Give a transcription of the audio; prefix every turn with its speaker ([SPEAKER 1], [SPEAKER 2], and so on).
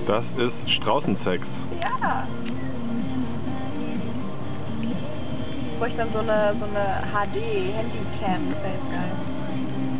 [SPEAKER 1] Das ist Straußensex.
[SPEAKER 2] Ja. Ich bräuchte dann so eine HD-Handycam, das wäre jetzt geil.